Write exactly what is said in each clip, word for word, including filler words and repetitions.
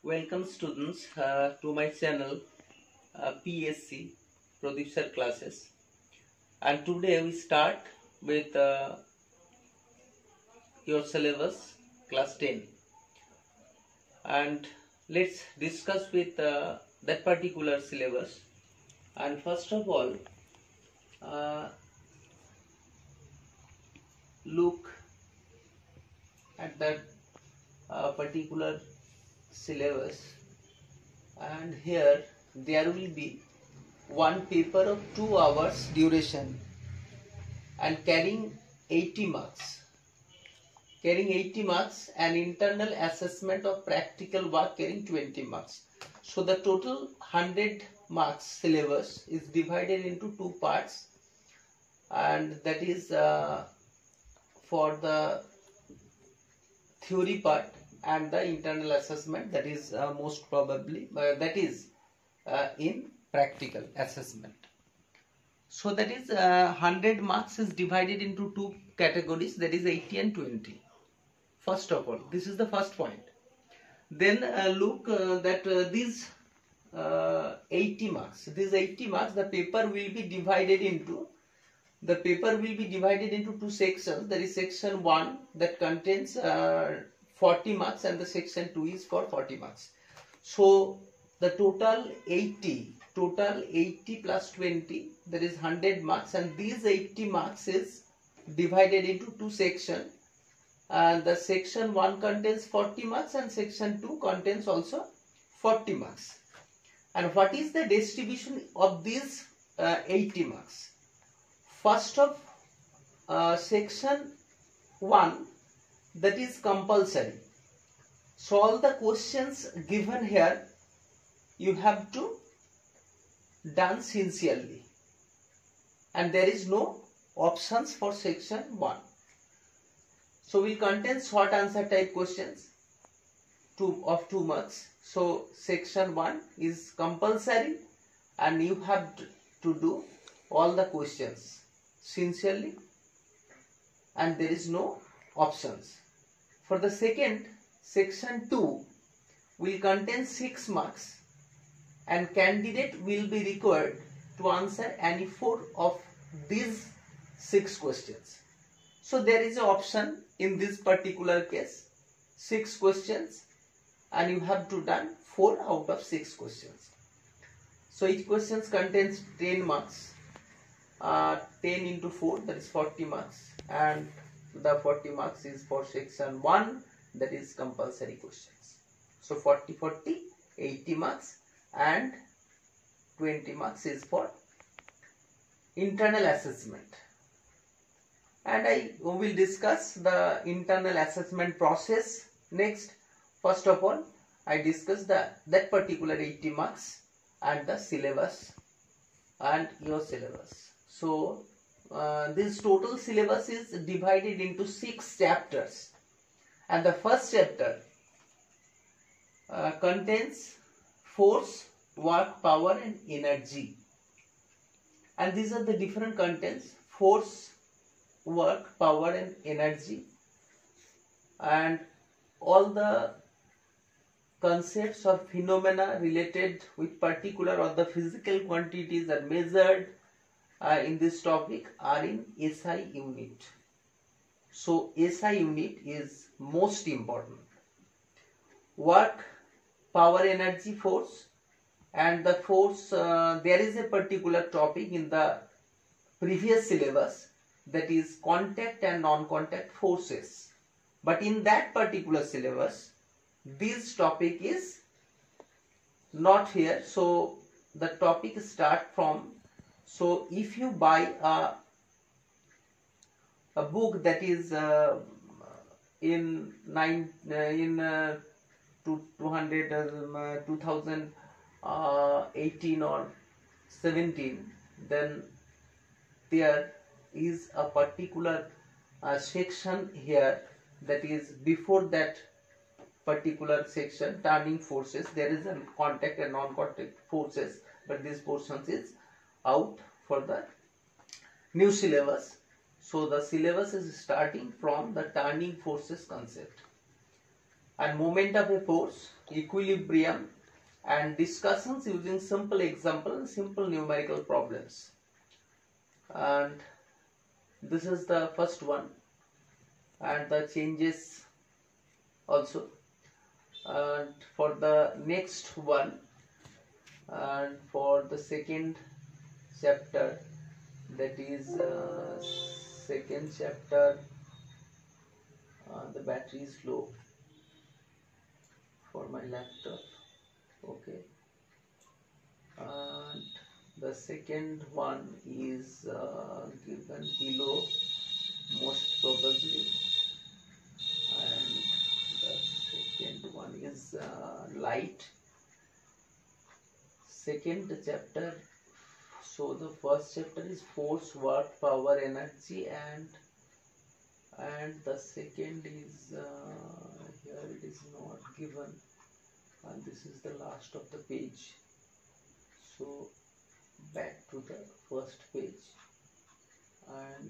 Welcome students uh, to my channel uh, P S C Producer Classes, and today we start with uh, your syllabus class ten, and let's discuss with uh, that particular syllabus. And first of all, uh, look at that uh, particular syllabus, and here there will be one paper of two hours duration and carrying eighty marks carrying eighty marks and internal assessment of practical work carrying twenty marks. So the total one hundred marks syllabus is divided into two parts, and that is uh, for the theory part and the internal assessment, that is uh, most probably uh, that is uh, in practical assessment. So that is uh, one hundred marks is divided into two categories, that is eighty and twenty. First of all, this is the first point. Then uh, look uh, that uh, these uh, eighty marks, these eighty marks, the paper will be divided into the paper will be divided into two sections. There is section one that contains uh, forty marks, and the section two is for forty marks. So the total eighty, total eighty plus twenty, there is one hundred marks, and these eighty marks is divided into two sections. And the section one contains forty marks and section two contains also forty marks. And what is the distribution of these uh, eighty marks? First of uh, section one, that is compulsory. So all the questions given here you have to done sincerely, and there is no options for section one. So will contain short answer type questions two of two marks. So section one is compulsory, and you have to do all the questions sincerely, and there is no options. For the second, section two will contain six marks, and candidate will be required to answer any four of these six questions. So there is an option in this particular case, six questions, and you have to done four out of six questions. So each question contains ten marks, uh, ten into four, that is forty marks, and the forty marks is for section one, that is compulsory questions. So forty, forty, eighty marks, and twenty marks is for internal assessment. And I will discuss the internal assessment process next. First of all, I discuss the that particular eighty marks and the syllabus and your syllabus. So uh, this total syllabus is divided into six chapters, and the first chapter uh, contains force, work, power and energy, and these are the different contents: force, work, power and energy, and all the concepts or phenomena related with particular or the physical quantities are measured uh, in this topic are in S I unit. So S I unit is most important. Work, power, energy, force, and the force, uh, there is a particular topic in the previous syllabus, that is contact and non-contact forces, but in that particular syllabus this topic is not here. So the topic start from, so if you buy a, a book that is uh, in nine uh, in uh, two, two hundred um, uh, two thousand eighteen or seventeen, then there is a particular uh, section here, that is before that particular section, turning forces, there is a contact and non-contact forces, but this portion is out for the new syllabus. So the syllabus is starting from the turning forces concept. and moment of a force, equilibrium, and discussions using simple example and simple numerical problems. And this is the first one, and the changes also. And for the next one, and for the second chapter, that is uh, second chapter, uh, the battery is low for my laptop. Okay, and the second one is uh, given below most probably, and the second one is uh, light. Second chapter, so the first chapter is force, work, power, energy, and and the second is uh, here it is not given, and this is the last of the page. So back to the first page, and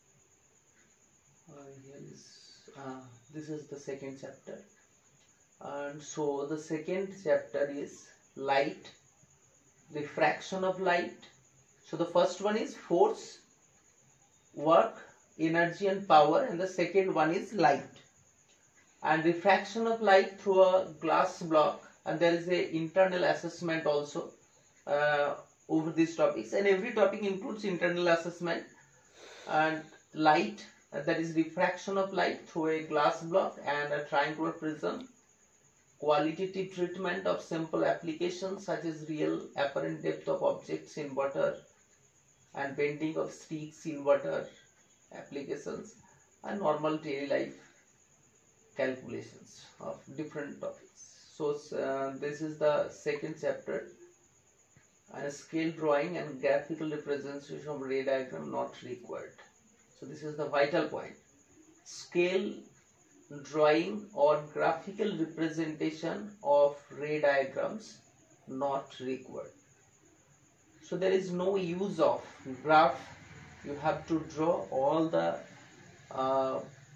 uh, here is uh, this is the second chapter. And so the second chapter is light, refraction of light. So the first one is force, work, energy and power, and the second one is light. And refraction of light through a glass block, and there is a internal assessment also uh, over these topics, and every topic includes internal assessment. And light, uh, that is refraction of light through a glass block and a triangular prism. Qualitative treatment of simple applications such as real apparent depth of objects in water and bending of sticks in water applications, and normal daily life calculations of different topics. So uh, this is the second chapter, and scale drawing and graphical representation of ray diagram not required. So this is the vital point. Scale drawing or graphical representation of ray diagrams not required. So there is no use of graph. You have to draw all the uh,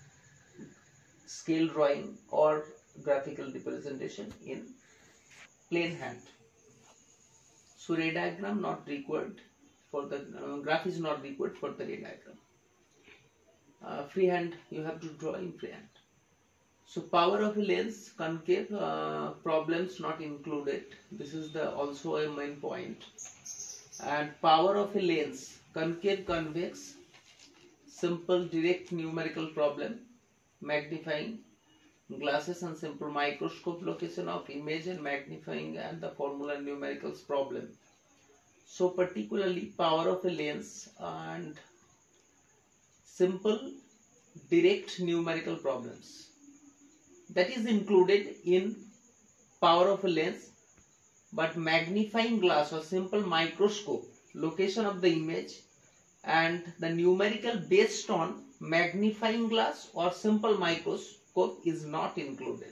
scale drawing or graphical representation in plain hand. So ray diagram not required for the uh, graph is not required for the ray diagram. Uh, freehand, you have to draw in freehand. So power of a lens, concave, uh, problems not included. This is the also a main point. And power of a lens, concave, convex, simple direct numerical problem, magnifying glasses and simple microscope, location of image and magnifying, and the formula numericals problem. So particularly power of a lens and simple direct numerical problems, that is included in power of a lens, but magnifying glass or simple microscope, location of the image, and the numerical based on magnifying glass or simple microscope is not included.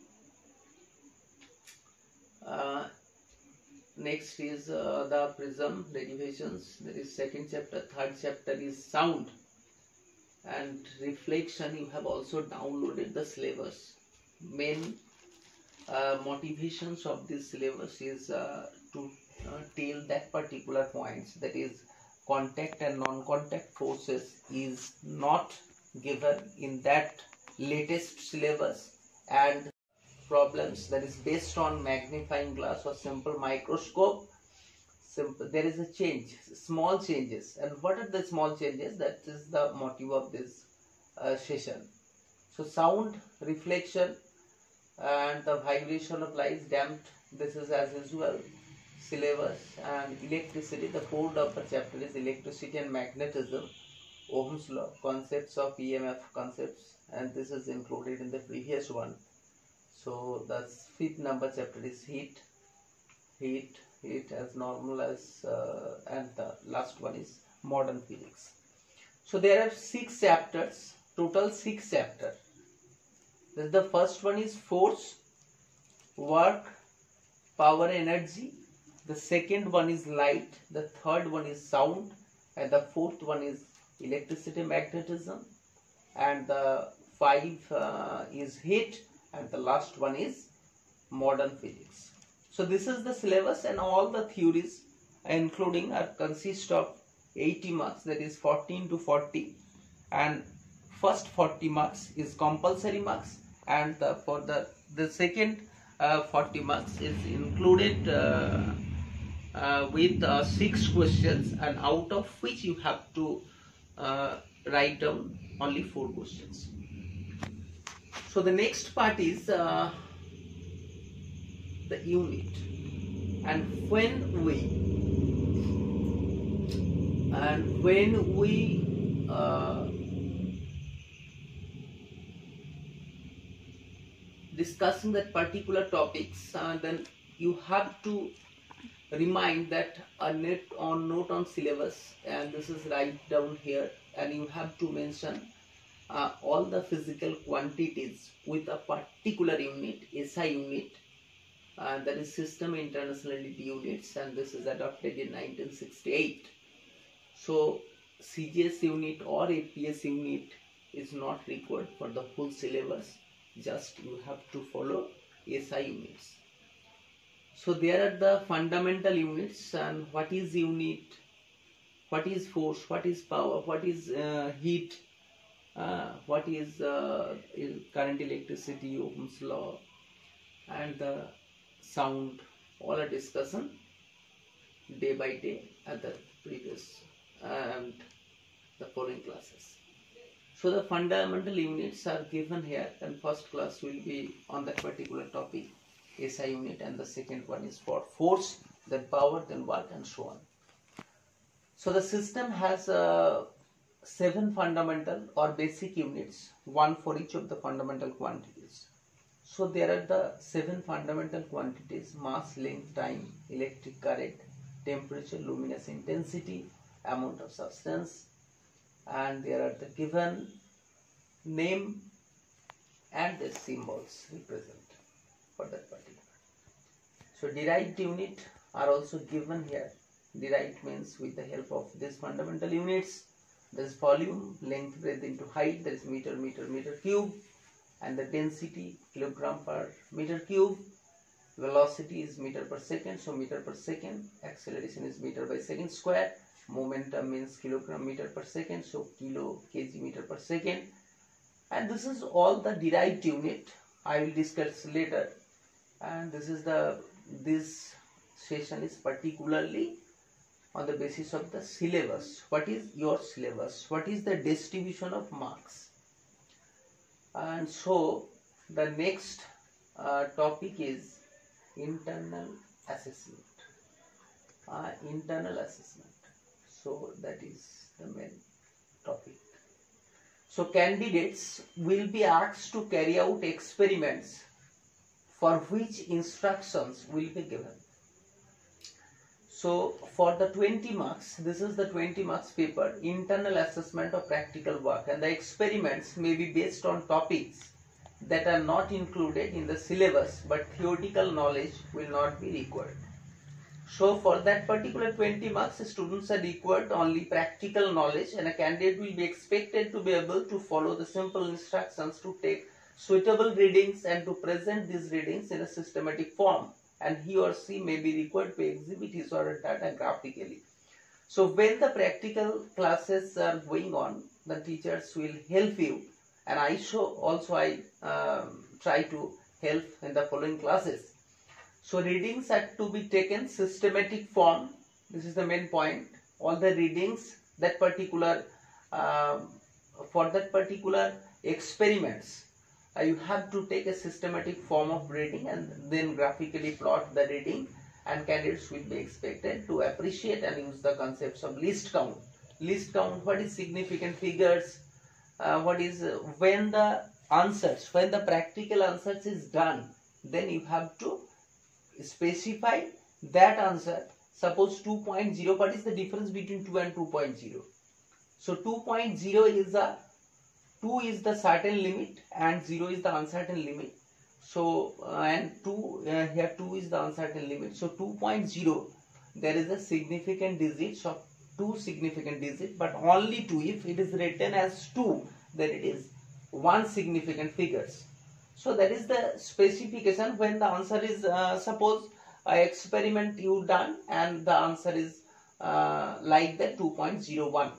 Uh, next is uh, the prism derivations. There is second chapter. Third chapter is sound and reflection. You have also downloaded the syllabus. Main uh, motivations of this syllabus is uh, to uh, tell that particular points, that is contact and non-contact forces is not given in that latest syllabus, and problems that is based on magnifying glass or simple microscope, simple, there is a change, small changes. And what are the small changes? That is the motive of this uh, session. So sound, reflection, and the vibration of light, damped, this is as usual syllabus. And electricity, the code of the chapter is electricity and magnetism, Ohm's law, concepts of E M F concepts, and this is included in the previous one. So the fifth number chapter is heat, heat, heat as normal as, uh, and the last one is modern physics. So there are six chapters, total six chapters. The first one is force, work, power, energy. The second one is light. The third one is sound, and the fourth one is electricity, magnetism, and the five uh, is heat, and the last one is modern physics. So this is the syllabus, and all the theories including are consist of eighty marks, that is fourteen to forty, and first forty marks is compulsory marks, and the, for the the second uh, forty marks is included uh, uh, with uh, six questions, and out of which you have to uh, write down only four questions. So the next part is uh, the unit, and when we and when we uh, discussing that particular topics, uh, then you have to remind that a net on note on syllabus, and this is write down here, and you have to mention uh, all the physical quantities with a particular unit, S I unit, uh, that is System Internationality Units, and this is adopted in nineteen sixty-eight. So C G S unit or A P S unit is not required for the full syllabus, just you have to follow S I units. So there are the fundamental units, and what is unit, what is force, what is power, what is uh, heat, uh, what is uh, current, electricity, Ohm's law, and the sound, all are discussion day by day at the previous and the following classes. So the fundamental units are given here, and first class will be on that particular topic, S I unit, and the second one is for force, then power, then work, and so on. So the system has uh, seven fundamental or basic units, one for each of the fundamental quantities. So there are the seven fundamental quantities: mass, length, time, electric current, temperature, luminous intensity, amount of substance, and there are the given name and the symbols represent for that particular. So derived unit are also given here. Derived means with the help of these fundamental units. There is volume, length, breadth into height, there is meter, meter, meter cube, and the density, kilogram per meter cube. Velocity is meter per second, so meter per second. Acceleration is meter by second square. Momentum means kilogram meter per second, so kilo kg meter per second. And this is all the derived unit. I will discuss later. And this is the this session is particularly on the basis of the syllabus. What is your syllabus? What is the distribution of marks? And so the next uh, topic is internal assessment. Uh, internal assessment. So that is the main topic. So candidates will be asked to carry out experiments for which instructions will be given. So for the twenty marks, this is the twenty marks paper, internal assessment of practical work, and the experiments may be based on topics that are not included in the syllabus, but theoretical knowledge will not be required. So for that particular twenty marks, students are required only practical knowledge, and a candidate will be expected to be able to follow the simple instructions to take suitable readings and to present these readings in a systematic form, and he or she may be required to exhibit his or her data graphically. So when the practical classes are going on, the teachers will help you, and I show also I um, try to help in the following classes. So readings are to be taken systematic form. This is the main point. All the readings that particular uh, for that particular experiments, uh, you have to take a systematic form of reading and then graphically plot the reading, and candidates will be expected to appreciate and use the concepts of least count. Least count, what is significant figures, uh, what is uh, when the answers, when the practical answers is done, then you have to specify that answer. Suppose two point zero, what is the difference between two and two point zero? So two point zero is the two is the certain limit and zero is the uncertain limit. So uh, and two uh, here two is the uncertain limit. So two point zero, there is a significant digits of two significant digits, but only two. If it is written as two, then it is one significant figures. So that is the specification when the answer is uh, suppose uh, experiment you done and the answer is uh, like the two point zero one.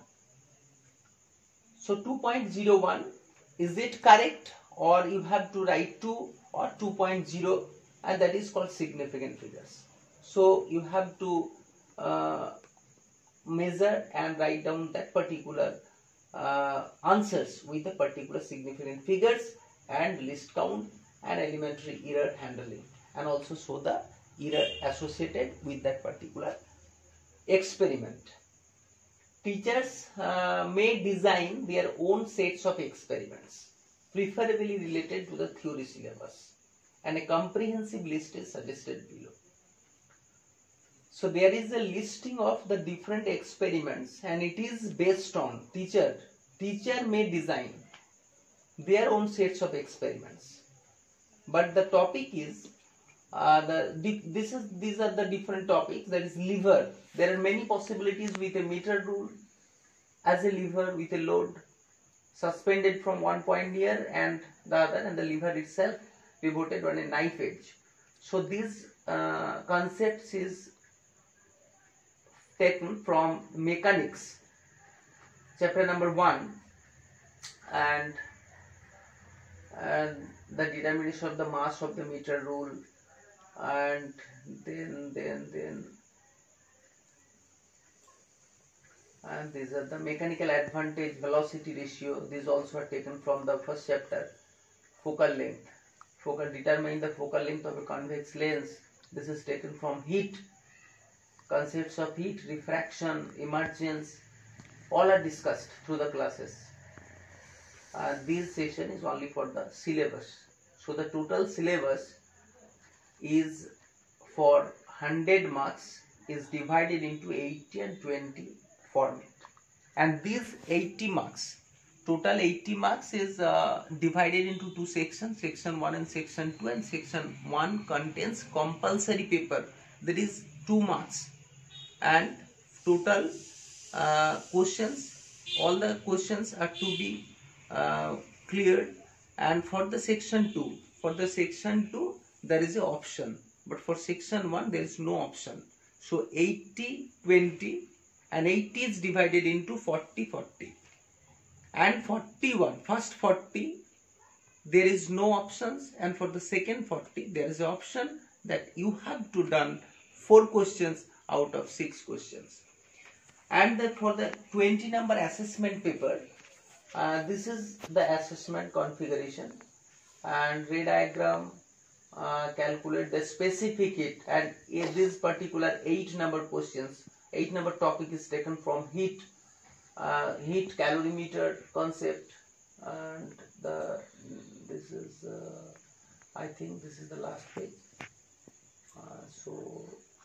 So two point zero one, is it correct, or you have to write two or two point zero, and that is called significant figures. So you have to uh, measure and write down that particular uh, answers with the particular significant figures and list count and elementary error handling, and also show the error associated with that particular experiment. Teachers uh, may design their own sets of experiments, preferably related to the theory syllabus, and a comprehensive list is suggested below. So there is a listing of the different experiments, and it is based on teacher. Teacher may design their own sets of experiments, but the topic is uh, the this is these are the different topics. That is lever. There are many possibilities with a meter rule as a lever with a load suspended from one point here and the other, and the lever itself pivoted on a knife edge. So these uh, concepts is taken from mechanics, chapter number one, and and the determination of the mass of the meter rule, and then then then and these are the mechanical advantage velocity ratio. These also are taken from the first chapter. Focal length, focal determine the focal length of a convex lens. This is taken from heat. Concepts of heat, refraction, emergence, all are discussed through the classes. Uh, this session is only for the syllabus. So the total syllabus is for one hundred marks is divided into eighty and twenty format, and these eighty marks, total eighty marks is uh, divided into two sections, section one and section two, and section one contains compulsory paper, that is two marks, and total uh, questions, all the questions are to be uh, cleared. And for the section two, for the section two there is an option, but for section one there is no option. So eighty, twenty, and eighty is divided into forty, forty, and forty-one, first forty there is no options, and for the second forty there is an option that you have to done four questions out of six questions. And that for the twenty number assessment paper, uh, this is the assessment configuration, and ray diagram, uh, calculate the specific heat, and in this particular eight number questions, eight number topic is taken from heat, uh, heat calorimeter concept, and the this is uh, I think this is the last page. Uh, so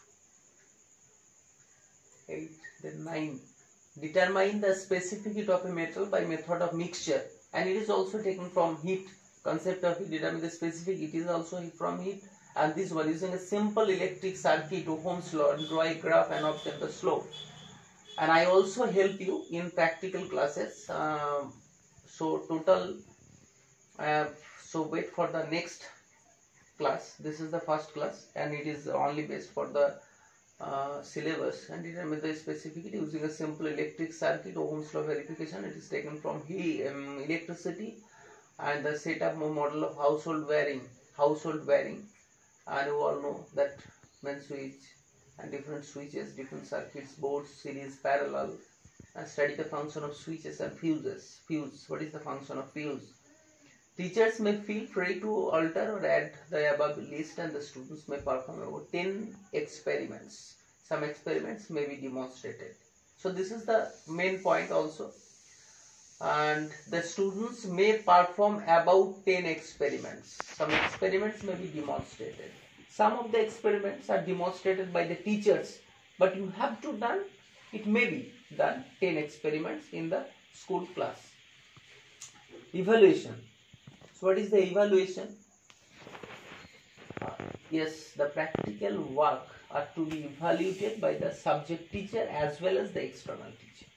eight, then nine, determine the specific heat of a metal by method of mixture, and it is also taken from heat, concept of heat, determine the specific heat is also from heat. And this one, using a simple electric circuit, Ohm's law, and draw a graph and obtain the slope. And I also help you in practical classes. Um, so total, uh, so wait for the next class. This is the first class, and it is only based for the uh, syllabus. And determine the specificity using a simple electric circuit, Ohm's law verification. It is taken from he, um, electricity, and the setup model of household wiring, household wiring. And you all know that main switch and different switches, different circuits, boards, series, parallel, and study the function of switches and fuses. Fuse, what is the function of fuse? Teachers may feel free to alter or add the above list, and the students may perform about ten experiments. Some experiments may be demonstrated. So this is the main point also. And the students may perform about ten experiments. Some experiments may be demonstrated. Some of the experiments are demonstrated by the teachers, but you have to done, it may be done ten experiments in the school class. Evaluation. So what is the evaluation? Uh, yes, the practical work are to be evaluated by the subject teacher as well as the external teacher.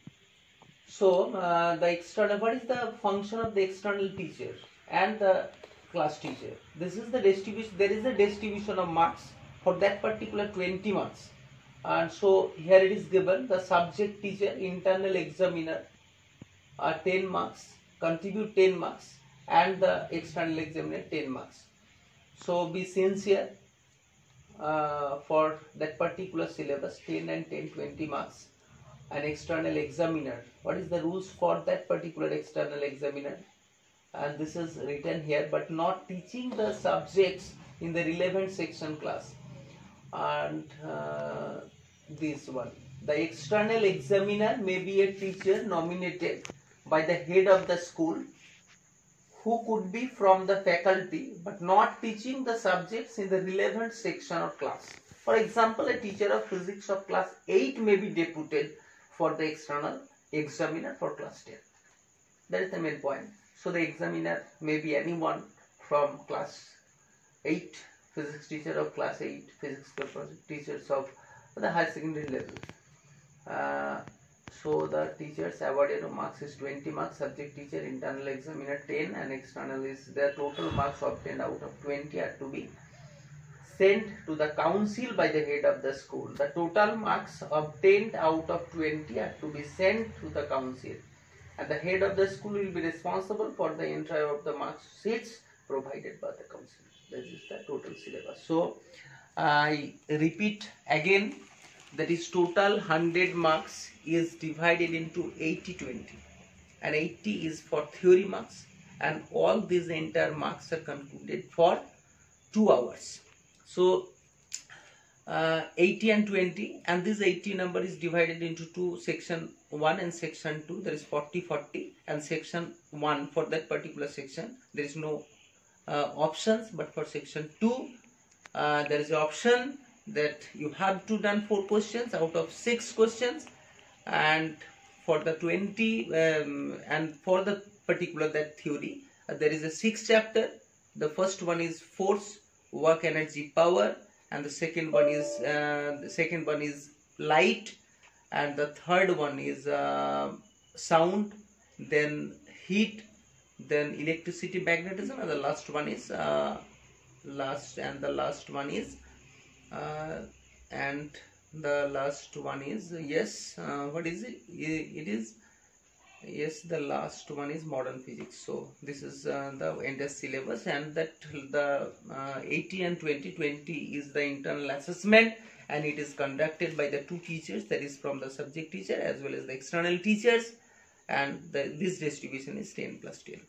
So uh, the external, what is the function of the external teacher and the class teacher. This is the distribution. There is a distribution of marks for that particular twenty marks. And so here it is given the subject teacher, internal examiner are ten marks, contribute ten marks, and the external examiner ten marks. So be sincere uh, for that particular syllabus, ten and ten, twenty marks. An external examiner, what is the rules for that particular external examiner? And this is written here, but not teaching the subjects in the relevant section class. And uh, this one, the external examiner may be a teacher nominated by the head of the school who could be from the faculty but not teaching the subjects in the relevant section or class. For example, a teacher of physics of class eight may be deputed for the external examiner for class ten. That is the main point. So the examiner may be anyone from class eight, physics teacher of class eight, physics teachers of the higher secondary level. Uh, so the teachers awarded of marks is twenty marks, subject teacher, internal examiner ten, and external is the total marks obtained out of twenty are to be sent to the council by the head of the school. The total marks obtained out of twenty are to be sent to the council, and the head of the school will be responsible for the entry of the mark sheets provided by the council. This is the total syllabus. So I repeat again, that is total one hundred marks is divided into eighty twenty, and eighty is for theory marks, and all these entire marks are concluded for two hours. So uh, eighty and twenty, and this eighty number is divided into two, section one and section two. There is forty forty, and section one, for that particular section there is no uh, options, but for section two uh, there is an option that you have to done four questions out of six questions. And for the twenty um, and for the particular that theory uh, there is a six chapter. The first one is force, work, energy, power, and the second one is uh, the second one is light, and the third one is uh, sound, then heat, then electricity, magnetism, and the last one is uh, last and the last one is uh, and the last one is yes uh, what is it it is yes the last one is modern physics. So this is uh, the entire syllabus, and that the uh, eighty and twenty, twenty is the internal assessment, and it is conducted by the two teachers, that is from the subject teacher as well as the external teachers, and the, this distribution is ten plus ten.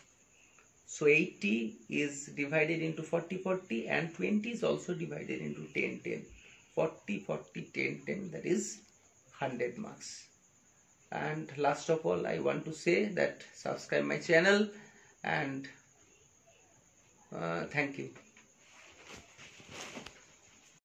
So eighty is divided into forty forty, and twenty is also divided into ten ten. forty forty ten ten, that is one hundred marks. And last of all, I want to say that subscribe my channel, and uh, thank you.